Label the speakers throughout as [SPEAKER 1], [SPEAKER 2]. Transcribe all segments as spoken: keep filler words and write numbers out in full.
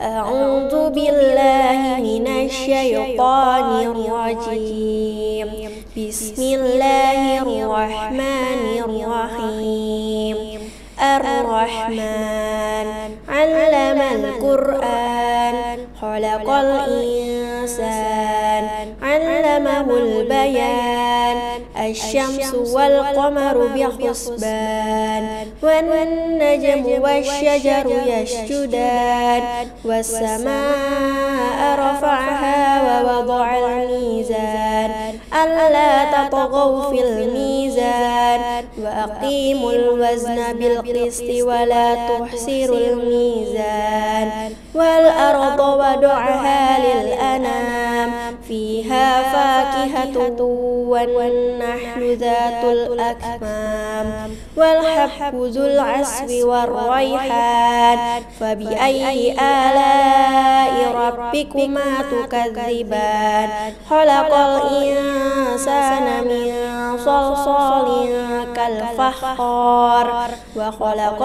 [SPEAKER 1] أعوذ بالله من الشيطان الرجيم. بسم الله الرحمن الرحيم. الرحمن علم القرآن خلق الإنسان علمه البيان. الشمس والقمر بحسبان والنجم والشجر يسجدان. والسماء رفعها ووضع الميزان ألا تطغوا في الميزان وأقيموا الوزن بالقسط ولا تخسروا الميزان. والأرض وضعها للأنام فيها فاكهة والنحل ذات الأكمام والحب ذو العصف والريحان. فبأي آلاء ربكما تكذبان؟ خلق الإنسان من صلصال كالفخار وخلق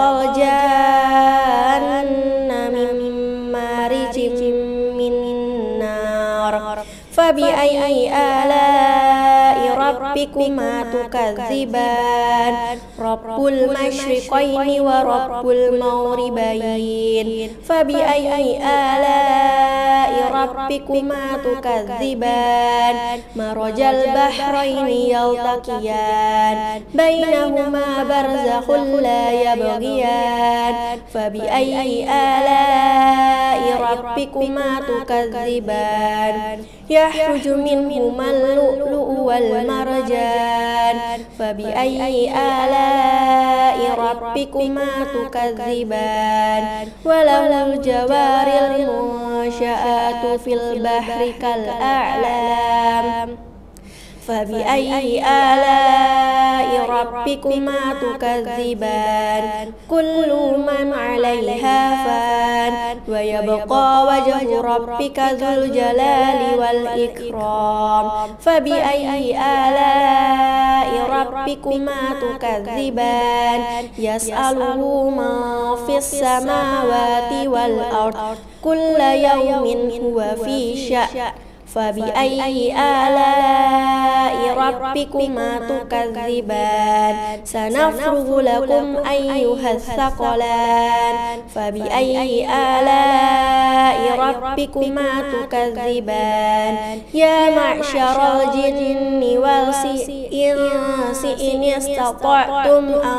[SPEAKER 1] الجان من مارج من نار. فبأي آلاء ربكما تكذبان؟ رب المشرقين ورب المغربين. فبأي آلاء ربكما تكذبان؟ مرج البحرين يلتقيان بينهما برزخ لا يبغيان. فبأي آلاء ربكما تكذبان؟ يخرج منهما اللؤلؤ والمرجان. فبأي آلاء ربكما تكذبان؟ وله الجوار المنشآت في البحر كالأعلام. فبأي آلاء ربكما تكذبان؟ كل من عليها فان ويبقى وجه ربك ذو الجلال والإكرام. فبأي آلاء ربكما تكذبان؟ يسأله من في السماوات والأرض كل يوم هو في شأن. فبأي آلاء ربكما تكذبان؟ سنفرغ لكم أيها الثقلان. فبأي آلاء ربكما تكذبان؟ يا معشر الجن والإنس إن استطعتم أن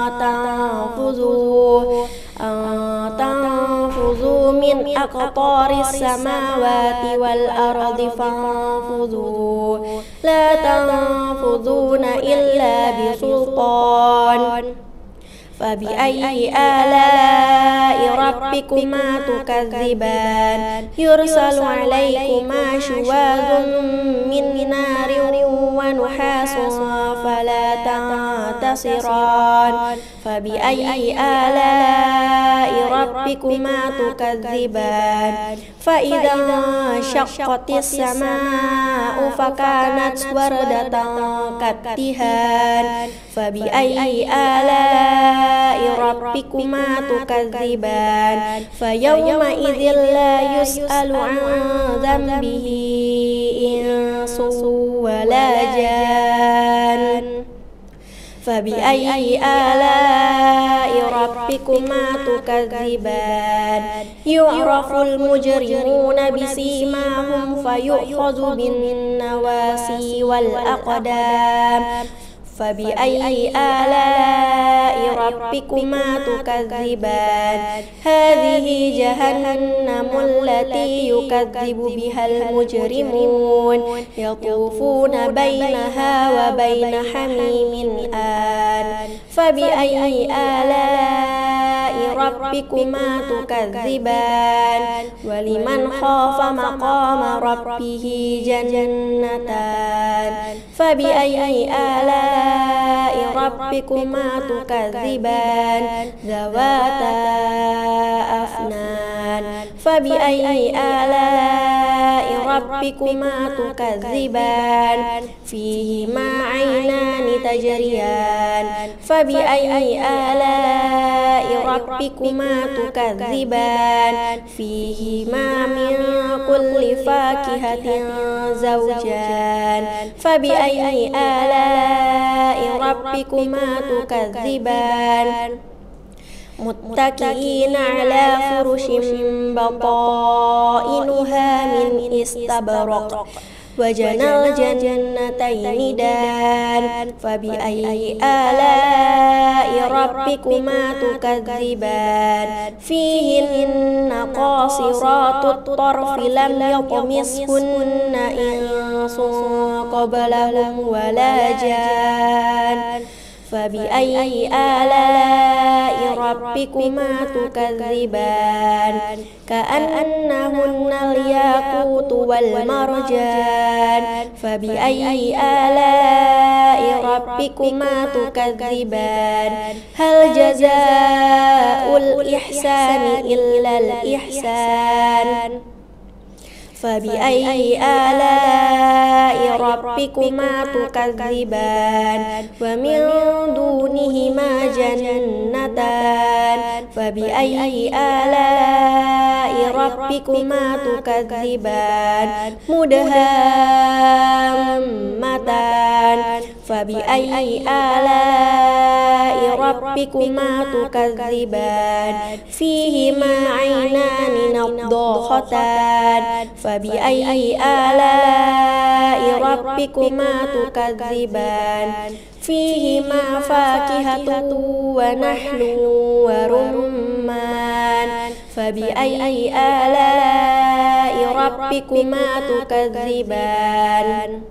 [SPEAKER 1] تنفذوا أن تنفذوا من أقطار السماوات والأرض فانفذوا لا تنفذون إلا بسلطان. فبأي آلاء ربكما تكذبان؟ يرسل عليكما شواظ من نار ونحاس فلا تنتصران. فبأي آلاء ربكما تكذبان؟ فإذا انشقت السماء فكانت وردة كالدهان. فبأي آلاء ربكما تكذبان؟ فيومئذ لا يسأل عن ذنبه إنس ولا جان. فبأي آلاء ربكما تكذبان؟ يعرف المجرمون بسيماهم فيؤخذ بالنواسي والأقدام. فبأي آلاء ربكما تكذبان؟ هذه جهنم التي يكذب بها المجرمون يطوفون بينها وبين حميم آن. فبأي آلاء ربكما تكذبان؟ ولمن خاف مقام ربه جنتان. فبأي آلاء ربكما تكذبان؟ ذواتا أفنان. فبأي آلاء ربكما تكذبان فيهما عينان تجريان فبأي آلاء ربكما تكذبان فيهما من كل فاكهة زوجان فبأي آلاء ربكما تكذبان متكئين على فرش بطائنها من استبرق وجنى الجنتين دان فبأي آلاء ربكما تكذبان فيهن قاصرات الطرف لم يطمثهن إنس قبلهم ولا جان فبأي آلاء ربكما تكذبان كأنهن الياقوت والمرجان فبأي آلاء ربكما تكذبان هل جزاء الإحسان إلا الإحسان فبأي آلاء ربكما تكذبان ومن دونهما جنتان فبأي آلاء ربكما تكذبان مدهامتان فبأي آلاء ربكما تكذبان فيهما عينان نضاختان فبأي آلاء ربكما تكذبان فيهما فاكهة ونحل ورمان فبأي آلاء ربكما تكذبان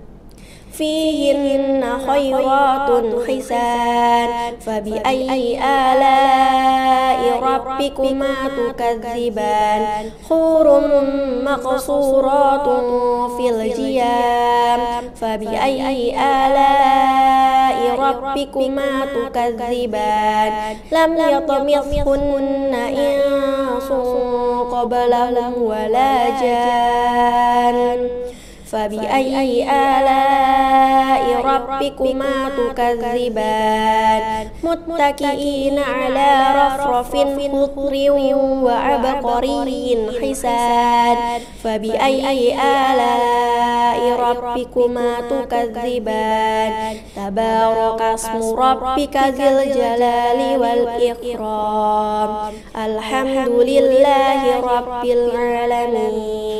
[SPEAKER 1] فيهن خيرات حسان فبأي آلاء ربكما تكذبان حور مقصورات في الجيام فبأي آلاء ربكما تكذبان لم يطمثهن إنس قبلهم ولا جان فبأي آلاء ربكما تكذبان متكئين على رفرف خضر وعبقري حسان فبأي آلاء ربكما تكذبان تبارك اسم ربك ذي الجلال والإكرام الحمد لله رب العالمين.